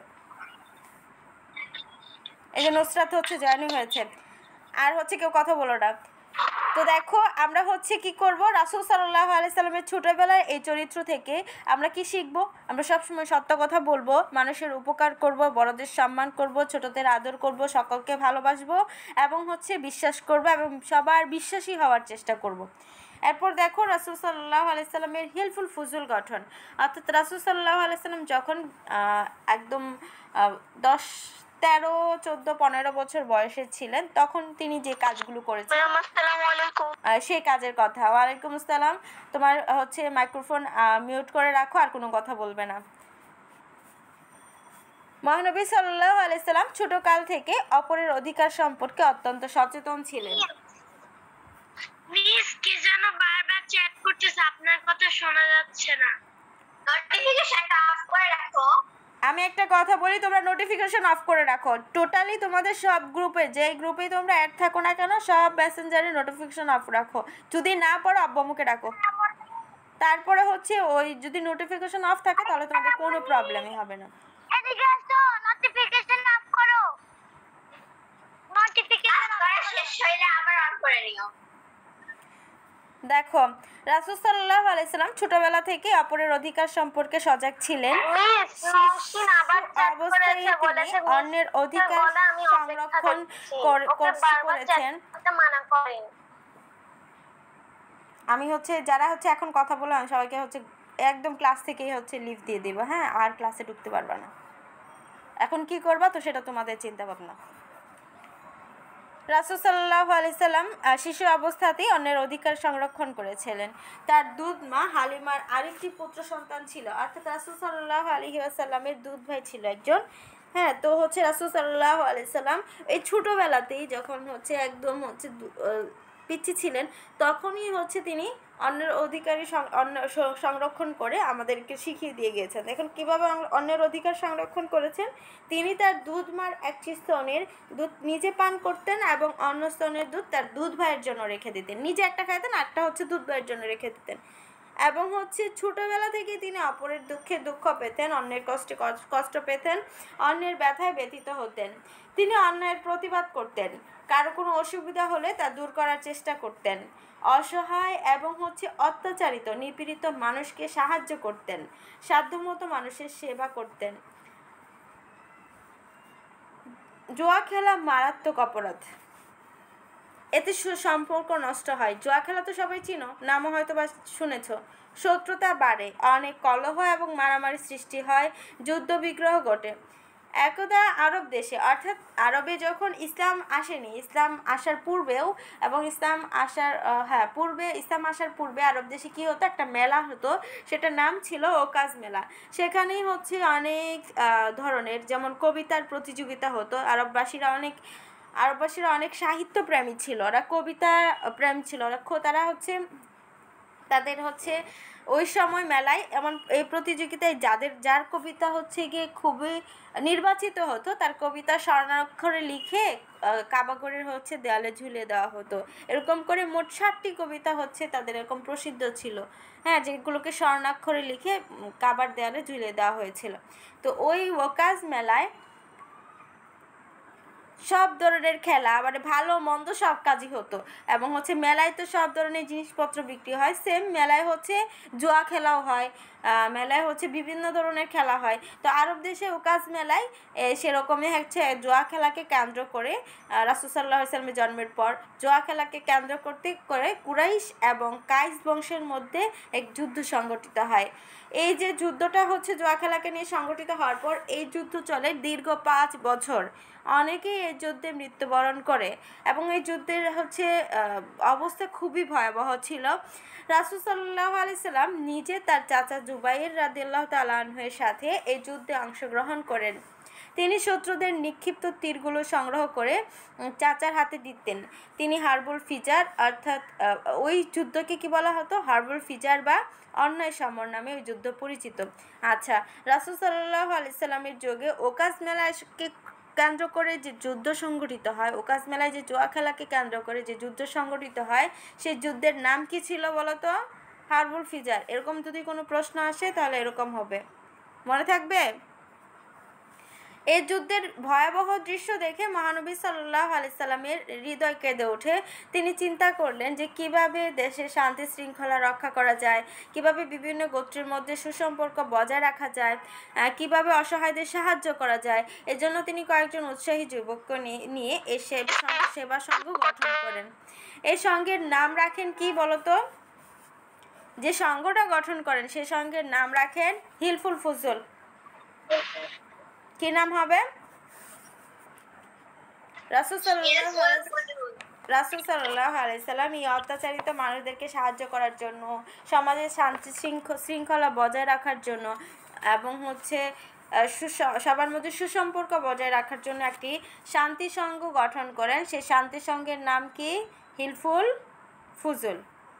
এই যে নুসরাত হচ্ছে জয়েনিং হয়েছে। আর হচ্ছে কেউ কথা বলো না। তো দেখো আমরা হচ্ছে কি করব, রাসূল সাল্লাল্লাহু আলাইহি সাল্লামের ছোটবেলার এই চরিত্র থেকে আমরা কি শিখব? আমরা সবসময় সত্য কথা বলবো, মানুষের উপকার করব, বড়দের সম্মান করব, ছোটদের আদর করব, সকলকে ভালোবাসবো এবং হচ্ছে বিশ্বাস করব এবং সবার বিশ্বাসী হওয়ার চেষ্টা করব। এরপর দেখো রাসূল সাল্লাল্লাহু আলাইহি সাল্লামের হিলফুল ফুজুল গঠন। অর্থাৎ রাসূল সাল্লাল্লাহু আলাইহি সাল্লাম যখন একদম 10, 13, 14, 15 বছর বয়সে ছিলেন, তখন তিনি যে কাজগুলো করেছেন সেই কাজের কথা। ওয়ালাইকুম আসসালাম। তোমার হচ্ছে মাইক্রোফোন মিউট করে রাখো, আর কোনো কথা বলবে না। মহানবী সাল্লাল্লাহু আলাইহি সাল্লাম ছোটকাল থেকে অপরের অধিকার সম্পর্কে অত্যন্ত সচেতন ছিলেন। মিস কি যেন বারবার চ্যাট করতেছে, আপনার কথা শোনা যাচ্ছে না। নোটিফিকেশনটা অফ করে রাখো। আমি একটা কথা বলি, তোমরা নোটিফিকেশন অফ করে রাখো। টোটালি তোমাদের সব গ্রুপে, যেই গ্রুপেই তোমরা অ্যাড থাকো না কেন, সব মেসেঞ্জারে নোটিফিকেশন অফ রাখো। যদি না পারো আব্বু আম্মুকে ডাকো। তারপরে হচ্ছে ওই যদি নোটিফিকেশন অফ থাকে তাহলে তোমাদের কোনো প্রবলেমই হবে না। এদিকে আসো, নোটিফিকেশন অফ করো। নোটিফিকেশন শেষ হইলে আবার অন করে নিও। দেখো, রাসূল সাল্লাল্লাহু আলাইহি সাল্লাম ছোটবেলা থেকে অপরের অধিকার সম্পর্কে সজাগ ছিলেন। মিস নওশিন আবার চ্যাট অবস্থায় করেছে, বলেছে তিনি অন্যের অধিকার বলে আমি অপেক্ষা সংরক্ষণ করছি, ওকে বারবার চ্যাট করেছেন। করতে মানা করেন। আমি যারা এখন কথা বলে আমি সবাইকে একদম ক্লাস থেকেই লিভ দিয়ে দেব, হ্যাঁ, আর ক্লাসে ঢুকতে পারবা না। এখন কি করবা তো সেটা তোমাদের চিন্তা ভাবনা। রাসূল সাল্লাল্লাহু আলাইহি সাল্লাম শিশু অবস্থাতেই অন্যের অধিকার সংরক্ষণ করেছিলেন। তার দুধ মা হালিমার আরেকটি পুত্র সন্তান ছিল, অর্থাৎ রাসূল সাল্লাল্লাহু আলাইহি ওয়াসাল্লামের দুধ ভাই ছিল একজন। হ্যাঁ, তো রাসূল সাল্লাল্লাহু আলাইহি সাল্লাম এই ছোটোবেলাতেই যখন একদম পিচ্ছি ছিলেন, তখনই তিনি অন্যের সংরক্ষণ করে আমাদেরকে শিখিয়ে দিয়ে গিয়েছেন। দেখুন কীভাবে অন্যের অধিকার সংরক্ষণ করেছেন। তিনি তার দুধ মার একটি স্তনের দুধ নিজে পান করতেন এবং অন্য স্তনের দুধ তার দুধ ভাইয়ের জন্য রেখে দিতেন। নিজে একটা খাইতেন, একটা দুধ ভাইয়ের জন্য রেখে দিতেন। এবং ছোটোবেলা থেকে তিনি অপরের দুঃখে দুঃখ পেতেন, অন্যের কষ্টে কষ্ট পেতেন, অন্যের ব্যথায় ব্যথিত হতেন। তিনি অন্যায়ের প্রতিবাদ করতেন, কারো কোনো অসুবিধা হলে তা দূর করার চেষ্টা করতেন। অসহায় এবং অত্যাচারিত নিপীড়িত মানুষকে সাহায্য করতেন, সাধ্যমতো মানুষের সেবা করতেন। জুয়া খেলা মারাত্মক অপরাধ, এতে সম্পর্ক নষ্ট হয়। জুয়া খেলা তো সবাই চিনো, নামও হয়তো বা শুনেছ। শত্রুতা বাড়ে, অনেক কলহ এবং মারামারি সৃষ্টি হয়, যুদ্ধ বিগ্রহ ঘটে। একদা আরব দেশে, অর্থাৎ আরবে যখন ইসলাম আসেনি, ইসলাম আসার পূর্বেও এবং ইসলাম আসার পূর্বে আরব দেশে কী হতো, একটা মেলা হতো, সেটার নাম ছিল ওকাজ মেলা। সেখানেই অনেক ধরনের, যেমন কবিতার প্রতিযোগিতা হতো। আরববাসীরা অনেক সাহিত্য প্রেমী ছিল, ওরা কবিতা প্রেম ছিল, তারা তাদের ওই সময় মেলায় এমন এই প্রতিযোগিতায় যার কবিতা গিয়ে খুবই নির্বাচিত হতো, তার কবিতা স্বর্ণাক্ষরে লিখে কাবাগরের দেয়ালে ঝুলিয়ে দেওয়া হতো। এরকম করে মোট 60টি কবিতা তাদের এরকম প্রসিদ্ধ ছিল, হ্যাঁ, যেগুলোকে স্বর্ণাক্ষরে লিখে কাবার দেয়ালে ঝুলিয়ে দেওয়া হয়েছিল। তো ওই ওকাজ মেলায় সব ধরনের খেলা, মানে ভালো মন্দ সব কাজই হতো। এবং মেলায় তো সব ধরনের জিনিসপত্র বিক্রি হয়, সেম মেলায় জুয়া খেলাও হয়, মেলায় বিভিন্ন ধরনের খেলা হয়। তো আরব দেশে ওকাজ মেলায় সেরকমই জুয়া খেলাকে কেন্দ্র করে রাসূল সাল্লাল্লাহু আলাইহি ওয়াসাল্লামের জন্মের পর জুয়া খেলাকে কেন্দ্র করে কুরাইশ এবং কাইস বংশের মধ্যে এক যুদ্ধ সংগঠিত হয়। এই যে যুদ্ধটা জুয়া খেলাকে নিয়ে সংগঠিত হওয়ার পর এই যুদ্ধ চলে দীর্ঘ 5 বছর। অনেকেই এই যুদ্ধে মৃত্যুবরণ করে এবং এই যুদ্ধের অবস্থা খুবই ভয়াবহ ছিল। রাসূল সাল্লাল্লাহু আলাইহি সাল্লাম নিজে তার চাচা জুবাইর রাদিয়াল্লাহু তাআলা আনহুর সাথে এই যুদ্ধে অংশগ্রহণ করেন। তিনি শত্রুদের নিক্ষিপ্ত তীরগুলো সংগ্রহ করে চাচার হাতে দিতেন। তিনি হারবুল ফিজার, অর্থাৎ ওই যুদ্ধকে কি বলা হতো, হারবুল ফিজার বা অন্যায় সমর নামে ওই যুদ্ধ পরিচিত। আচ্ছা, রাসূল সাল্লাল্লাহু আলাইহি সাল্লামের যুগে ওকাজ মেলাকে কেন্দ্র করে যে যুদ্ধ সংগঠিত হয়, ওকাজ মেলায় যে জুয়া খেলাকে কেন্দ্র করে যে যুদ্ধ সংগঠিত হয়, সেই যুদ্ধের নাম কি ছিল বলো তো? হারবুল ফিজার। এরকম যদি কোনো প্রশ্ন আসে তাহলে এরকম হবে, মনে থাকবে। এই যুদ্ধের ভয়াবহ দৃশ্য দেখে মহানবী সাল্লাল্লাহু আলাইহি সাল্লামের হৃদয় কেঁদে ওঠে। তিনি চিন্তা করলেন যে কিভাবে দেশে শান্তি শৃঙ্খলা রক্ষা করা যায়, কিভাবে বিভিন্ন গোত্রের মধ্যে সুসম্পর্ক বজায় রাখা যায়, কিভাবে অসহায়দের সাহায্য করা যায়। এজন্য তিনি কয়েকজন উৎসাহী যুবককে নিয়ে এই সেবা সংঘ গঠন করেন। এই সংঘের নাম রাখেন কি বলতো? যে সংঘটা গঠন করেন সেই সংঘের নাম রাখেন হিলফুল ফুজুল। কি নাম হবে? রাসূল সাল্লাল্লাহু আলাইহি সাল্লাম এই অত্যাচারিত মানুষদেরকে সাহায্য করার জন্য, সমাজের শান্তি শৃঙ্খলা বজায় রাখার জন্য এবং সবার মধ্যে সুসম্পর্ক বজায় রাখার জন্য একটি শান্তি সংঘ গঠন করেন। সেই শান্তি সংঘের নাম কি? হিলফুল ফুজুল।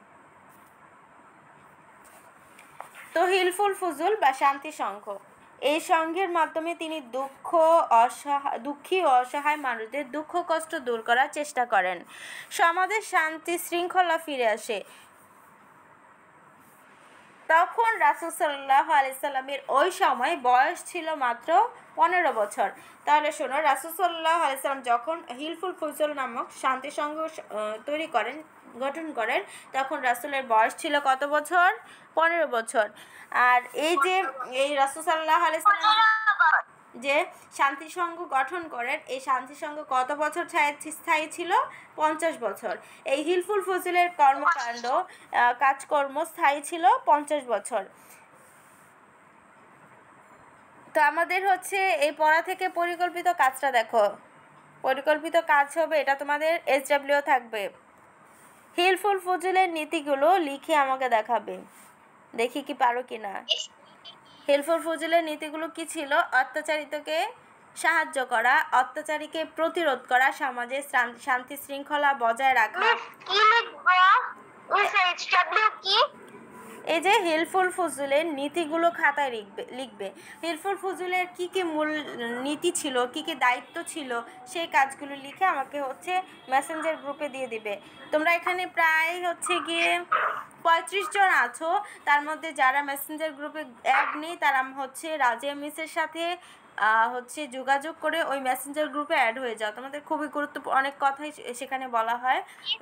তো হিলফুল ফুজুল বা শান্তি সংঘ, এই সংঘের মাধ্যমে তিনি দুঃখী ও অসহায় মানুষদের দুঃখ কষ্ট দূর করার চেষ্টা করেন। সমাজে শান্তি শৃঙ্খলা ফিরে আসে। তখন রাসূল সাল্লাল্লাহু আলাইহি সাল্লামের ওই সময় বয়স ছিল মাত্র 15 বছর। তাহলে শোনো, রাসূল সাল্লাল্লাহু আলাইহি সাল্লাম যখন হিলফুল ফুজুল নামক শান্তি সংঘ তৈরি করেন, গঠন করেন তখন রাসূলের বয়স ছিল কত বছর? 15 বছর। আর এই যে এই রাসূল সাল্লাল্লাহু আলাইহি সাল্লাম যে শান্তি সংঘ গঠন করেন, এই শান্তি সংঘ কত বছর স্থায়ী ছিল? 50 বছর। এই হিলফুল ফজলের কর্মকাণ্ড কাজকর্ম স্থায়ী ছিল 50 বছর। তো আমাদের হচ্ছে এই পড়া থেকে পরিকল্পিত কাজটা দেখো, পরিকল্পিত কাজ হবে এটা তোমাদের SW থাকবে। হিলফুল ফজলের নীতিগুলো লিখে আমাকে দেখাবে, দেখি কি পারো কিনা। হিলফুল ফজলের নীতিগুলো কি ছিল? অত্যাচারিতকে সাহায্য করা, অত্যাচারীকে প্রতিরোধ করা, সমাজে শান্তি শৃঙ্খলা বজায় রাখা। এই যে হিলফুল ফজলের নীতিগুলো খাতায় লিখবে। হিলফুল ফজলের কি কি মূল নীতি ছিল, কি কি দায়িত্ব ছিল, সেই কাজগুলো লিখে আমাকে হচ্ছে মেসেঞ্জার গ্রুপে দিয়ে দিবে। তোমরা এখানে প্রায় হচ্ছে গিয়ে 35 জন আছো, তার মধ্যে যারা মেসেঞ্জার গ্রুপে অ্যাড নেই তারা হচ্ছে রাজিয়া মিসের সাথে হচ্ছে যোগাযোগ করে ওই মেসেঞ্জার গ্রুপে অ্যাড হয়ে যাও। তোমাদের খুবই গুরুত্বপূর্ণ অনেক কথাই সেখানে বলা হয়।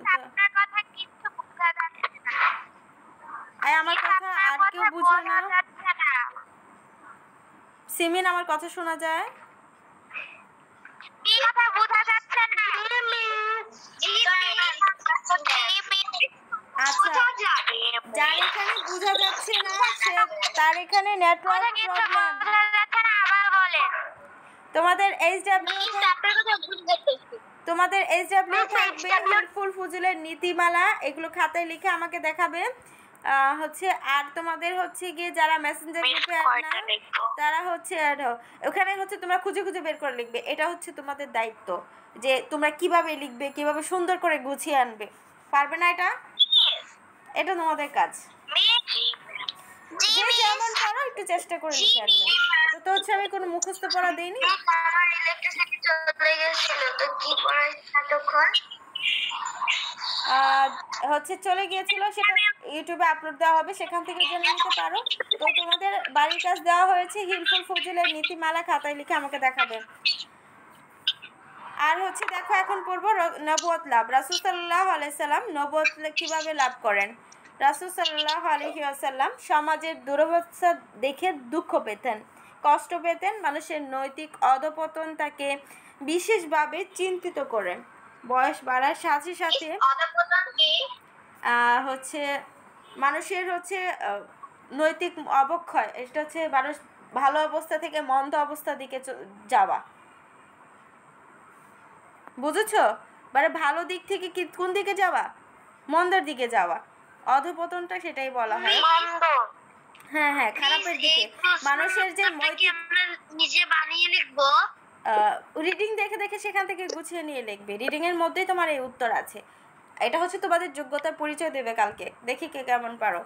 আমার কথা আর কেউ বুঝো না? সিমিন, আমার কথা শোনা যায়? আচ্ছা, যার এখানে বোঝা যাচ্ছে না তার এখানে নেটওয়ার্ক প্রবলেম। তোমাদের SW থাকবে হিলফুল ফজলের নীতিমালা, এগুলো খাতায় লিখে আমাকে দেখাবে। হচ্ছে আর তোমাদের হচ্ছে গিয়ে যারা মেসেঞ্জার গ্রুপে অ্যাড না তারা হচ্ছে অ্যাড হও। ওখানে হচ্ছে তোমরা খুঁজে খুঁজে বের করে লিখবে, এটা হচ্ছে তোমাদের দায়িত্ব যে তোমরা কিভাবে লিখবে, কিভাবে সুন্দর করে গুছিয়ে আনবে। পারবে না এটা? এটা তোমাদের কাজ। যে যেমন পারো একটু চেষ্টা করে লিখে আনবে। এটা তো হচ্ছে আমি কোনো মুখস্থ পড়া দেইনি। হচ্ছে চলে গিয়েছিল, সেটা ইউটিউবে আপলোড দেওয়া হবে, সেখান থেকে জেনে নিতে পারো। তো তোমাদের বাড়ির কাজ দেওয়া হয়েছে হিলফুল ফজলের নীতিমালা খাতায় লিখে আমাকে দেখাবে। আর হচ্ছে দেখো এখন পড়বো নবুয়ত লাভ। রাসূল সাল্লাল্লাহু আলাইহি সাল্লাম নবুয়ত কিভাবে লাভ করেন। রাসূল সাল্লাল্লাহু আলাইহি ওয়াসাল্লাম সমাজের দুরবস্থা দেখে দুঃখ পেতেন, কষ্ট পেতেন, মানুষের নৈতিক অধপতন তাকে বিশেষভাবে চিন্তিত করেন। বয়স বাড়ার সাথে সাথে হচ্ছে মানুষের হচ্ছে নৈতিক অবক্ষয়, এটা হচ্ছে মানুষ ভালো অবস্থা থেকে মন্দ অবস্থার দিকে যাওয়া। বুঝেছো? মানে ভালো দিক থেকে কি কোন দিকে যাওয়া? মন্দের দিকে যাওয়া। অধপতনটা সেটাই বলা হয়। হ্যাঁ হ্যাঁ, খারাপের দিকে। মানুষের যে নিজে বানিয়ে লিখবো, রিডিং দেখে দেখে সেখান থেকে গুছিয়ে নিয়ে লিখবে। রিডিং এর মধ্যেই তোমার এই উত্তর আছে। এটা হচ্ছে তোমাদের যোগ্যতার পরিচয় দেবে কালকে, দেখি কে কেমন পারো।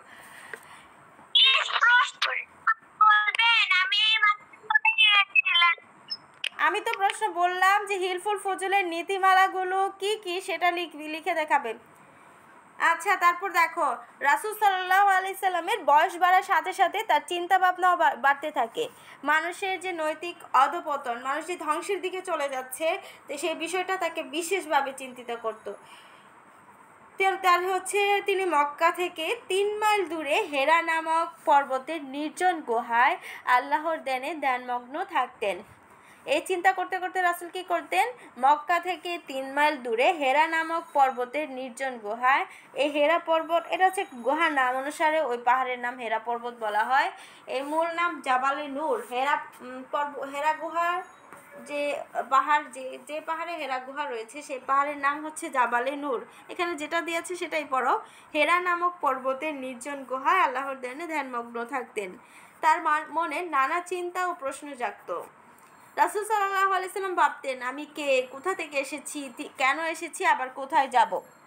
আমি তো প্রশ্ন বললাম যে হিলফুল ফজলের নীতিমালাগুলো কি কি সেটা লিখে দেখাবে। আচ্ছা, তারপর দেখো রাসূল সাল্লাল্লাহু আলাইহি সাল্লামের বয়স বাড়ার সাথে সাথে তার চিন্তা ভাবনাও বাড়তে থাকে। মানুষের যে নৈতিক অধপতন, মানুষ যে ধ্বংসের দিকে চলে যাচ্ছে, তো সেই বিষয়টা তাকে বিশেষভাবে চিন্তিত করত। তার হচ্ছে তিনি মক্কা থেকে 3 মাইল দূরে হেরা নামক পর্বতের নির্জন গুহায় আল্লাহর ধ্যানমগ্ন থাকতেন। এই চিন্তা করতে করতে রাসূল কি করতেন? মক্কা থেকে 3 মাইল দূরে হেরা নামক পর্বতের নির্জন গুহায়, এই হেরা পর্বত, এটা হচ্ছে গুহার নাম অনুসারে ওই পাহাড়ের নাম হেরা পর্বত বলা হয়। এর মূল নাম জাবালে নূর। হেরা গুহার যে পাহাড়, যে পাহাড়ে হেরা গুহা রয়েছে সেই পাহাড়ের নাম হচ্ছে জাবালে নূর। এখানে যেটা দিয়েছে সেটাই পড়ো। হেরা নামক পর্বতের নির্জন গুহায় আল্লাহর ধ্যানমগ্ন থাকতেন। তার মনে নানা চিন্তা ও প্রশ্ন জাগত। রাসূল সাল্লাল্লাহু আলাইহি সাল্লাম ভাবতেন, আমি কে, কোথা থেকে এসেছি, কেন এসেছি, আবার কোথায় যাব।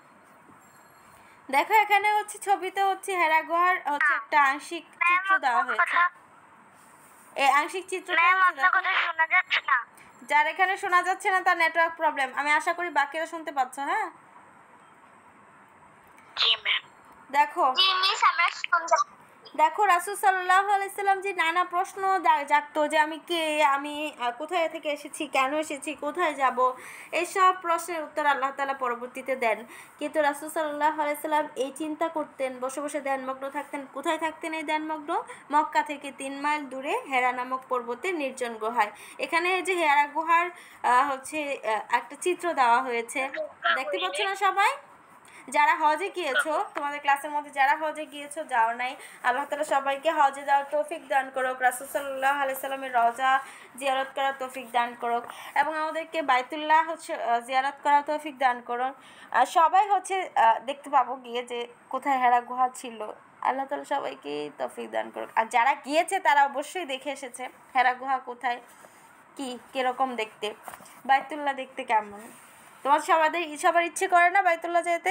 দেখো এখানে হচ্ছে ছবিতে হচ্ছে হেরা গুহার হচ্ছে একটা আংশিক চিত্র দেওয়া হয়েছে। এই আংশিক চিত্রটা যার এখানে শোনা যাচ্ছে না তার নেটওয়ার্ক প্রবলেম। আমি আশা করি বাকিরা শুনতে পাচ্ছ। হ্যাঁ দেখো দেখো রাসূল সাল্লাল্লাহু আলাইহি সাল্লাম যে নানা প্রশ্ন জাগতো যে আমি কে, আমি কোথায় থেকে এসেছি, কেন এসেছি, কোথায় যাব, এইসব প্রশ্নের উত্তর আল্লাহ তাআলা পরবর্তীতে দেন। কিন্তু রাসূল সাল্লাল্লাহু আলাইহি সাল্লাম এই চিন্তা করতেন, বসে বসে ধ্যানমগ্ন থাকতেন। কোথায় থাকতেন এই ধ্যানমগ্ন? মক্কা থেকে 3 মাইল দূরে হেরা নামক পর্বতের নির্জন গুহায়। এখানে যে হেরা গুহার হচ্ছে একটা চিত্র দেওয়া হয়েছে, দেখতে পাচ্ছ না সবাই? যারা হজে গিয়েছো, তোমাদের ক্লাসের মধ্যে যারা হজে গিয়েছো, যাও নাই, আল্লাহ তাআলা সবাইকে হজে যাওয়ার তৌফিক দান করুক, রাসূল সাল্লাল্লাহু আলাইহি সাল্লামের রওজা জিয়ারত করার তৌফিক দান করুক, এবং আমাদেরকে বাইতুল্লাহ হচ্ছে জিয়ারত করার তৌফিক দান করুন। সবাই হচ্ছে দেখতে পাবো গিয়ে যে কোথায় হেরা গুহা ছিল। আল্লাহ তাআলা সবাইকে তৌফিক দান করুক। আর যারা গিয়েছে তারা অবশ্যই দেখে এসেছে হেরা গুহা কোথায়, কি কিরকম দেখতে, বাইতুল্লাহ দেখতে কেমন। তোমার সবার ইচ্ছে করে না বাইতুল্লাহ যেতে?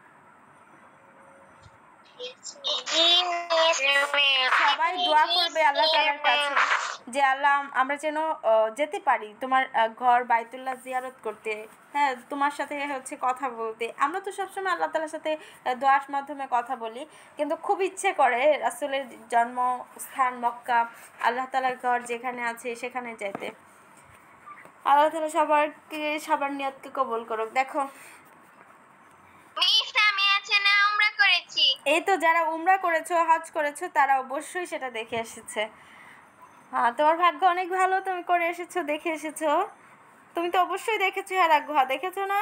সবাই দোয়া করবে আল্লাহ তাআলার কাছে যে আল্লাহ আমরা যেন যেতে পারি তোমার ঘর বাইতুল্লাহ জিয়ারত করতে, হ্যাঁ, তোমার সাথে হচ্ছে কথা বলতে। আমরা তো সবসময় আল্লাহ তাআলার সাথে দোয়ার মাধ্যমে কথা বলি, কিন্তু খুব ইচ্ছে করে রাসূলের জন্মস্থান মক্কা, আল্লাহ তাআলার ঘর যেখানে আছে সেখানে যেতে। আল্লাহ তাআলা সবার নিয়তকে কবুল করুক। দেখো এই তো যারা উমরা করেছো, হজ করেছো, তারা অবশ্যই সেটা দেখে এসেছে। হ্যাঁ, তোমার ভাগ্য অনেক ভালো, তুমি করে এসেছো, দেখে এসেছো। তুমি তো অবশ্যই দেখেছো হেরা গুহা, দেখেছো না?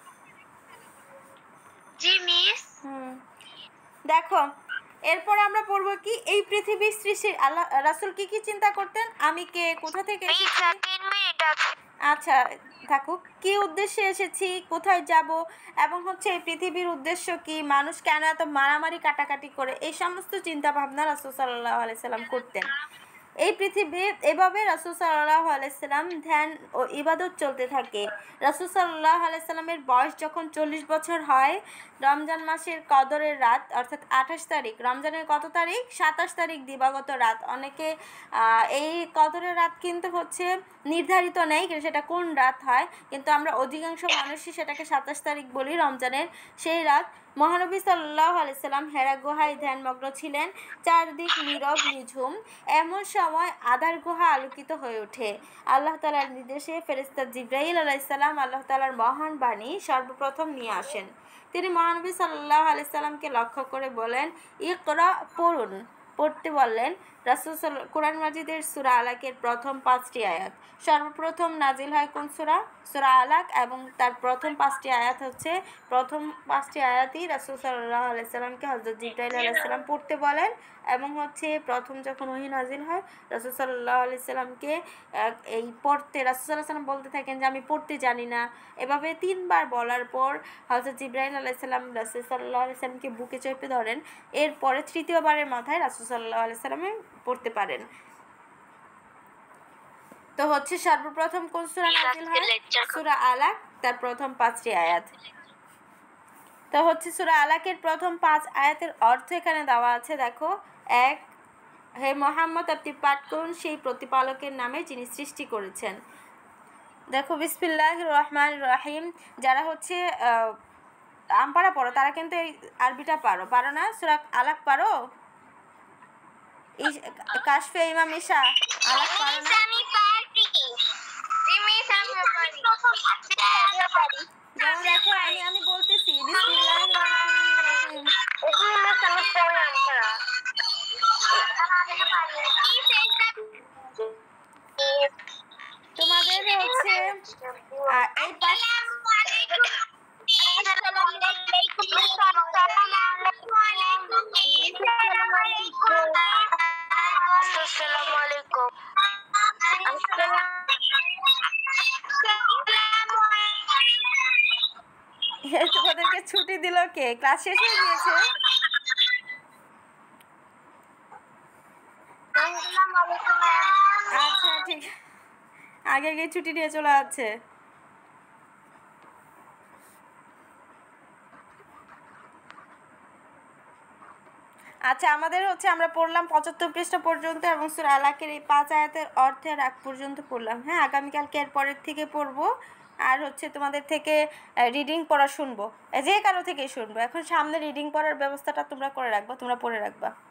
জি মিস। দেখো এরপর আমরা পড়বো কি এই পৃথিবীর সৃষ্টি আল্লাহ রাসূল কি কি চিন্তা করতেন, আমি কে, কোথা থেকে এসেছি। আচ্ছা থাকুক, কি উদ্দেশ্যে এসেছি, কোথায় যাব, এবং হচ্ছে এই পৃথিবীর উদ্দেশ্য কি, মানুষ কেন এত মারামারি কাটাকাটি করে, এই সমস্ত চিন্তা ভাবনা রাসূল সাল্লাল্লাহু আলাইহি সাল্লাম করতেন। এই পৃথিবীর এভাবে রাসূল সাল্লাল্লাহু আলাইহি সাল্লাম ধ্যান ও ইবাদত চলতে থাকে। রাসূল সাল্লাল্লাহু আলাইহি সাল্লামের বয়স যখন 40 বছর হয়, রমজান মাসের কদরের রাত অর্থাৎ 28 তারিখ, রমজানের কত তারিখ? 27 তারিখ দিবাগত রাত। অনেকে এই কদরের রাত কিন্তু হচ্ছে নির্ধারিত নেই সেটা কোন রাত হয়, কিন্তু আমরা অধিকাংশ মানুষই সেটাকে 27 তারিখ বলি রমজানের। সেই রাত মহানবী সাল্লাল্লাহু আলাইহি সাল্লাম হেরা গুহায় ধ্যানমগ্ন ছিলেন। চারদিক নীরব নিঝুম। এমন সময় আধার গুহা আলোকিত হয়ে ওঠে। আল্লাহ তাআলার নির্দেশে ফেরেশতা জিবরাইল আলাইহিস সালাম আল্লাহ তাআলার মহান বাণী সর্বপ্রথম নিয়ে আসেন। তিনি মহানবী সাল্লাল্লাহু আলাইহি সাল্লামকে লক্ষ্য করে বলেন, ইকরা, পড়ুন। পড়তে বললেন। রাসূল কোরআন মাজিদের সূরা আলাকের প্রথম 5টি আয়াত সর্বপ্রথম নাজিল হয় কোন সূরা? সূরা আলাক, এবং তার প্রথম 5টি আয়াত হচ্ছে, প্রথম 5টি আয়াতই রাসূল সাল্লাল্লাহু আলাইহি সাল্লামকে হযরত জিবরাইল আলাইহিস সালাম পড়তে বলেন, এবং হচ্ছে প্রথম যখন ওহী নাজিল হয় রাসূল সাল্লাল্লাহু আলাইহি সাল্লামকে এই পড়তে, রাসূল সাল্লাল্লাহু আলাইহি সাল্লাম বলতে থাকেন যে আমি পড়তে জানি না। এভাবে 3বার বলার পর হযরত জিবরাইল আলাইহিস সালাম রাসূল সাল্লাল্লাহু আলাইহি সাল্লামকে বুকে চেপে ধরেন। এরপরে তৃতীয়বারের মাথায় রাসূল সাল্লাল্লাহু আলাইহি সাল্লামে পড়তে পারেন। তো হচ্ছে সর্বপ্রথম কোন সূরা নাযিল হয়? সূরা আলাক, তার প্রথম 5টি আয়াত। তো হচ্ছে সূরা আলাকের প্রথম 5 আয়াতের অর্থ এখানে দেওয়া আছে। দেখো, 1, হে মুহাম্মদ আপনি পাঠ করুন সেই প্রতিপালকের নামে যিনি সৃষ্টি করেছেন। দেখো বিসমিল্লাহির রহমানির রহিম। যারা হচ্ছে আমপারা পড়ো তারা কিন্তু এই আরবিটা পারো না? সূরা আলাক পারো? কাশফে ইমাম ঈশা আলাক পারো না? যেমন দেখো আমি বলতেছি বিসমিল্লাহির রহমানির রহিম। তোমাদের হচ্ছে এই পাশ তোমাদেরকে ছুটি দিল কে? ক্লাস শেষ হয়ে গিয়েছে? আচ্ছা ঠিক, আগে ছুটি নিয়ে চলে যাচ্ছে। আচ্ছা আমাদের হচ্ছে আমরা পড়লাম 75 পৃষ্ঠা পর্যন্ত এবং সূরা আলাকের এই 5 আয়াতের অর্থের আগ পর্যন্ত পড়লাম। হ্যাঁ, আগামীকালকে এর পরের থেকে পড়বো। আর হচ্ছে তোমাদের থেকে রিডিং পড়া শুনবো, যে কারো থেকেই শুনবো। এখন সামনে রিডিং পড়ার ব্যবস্থাটা তোমরা করে রাখবা, তোমরা পড়ে রাখবা।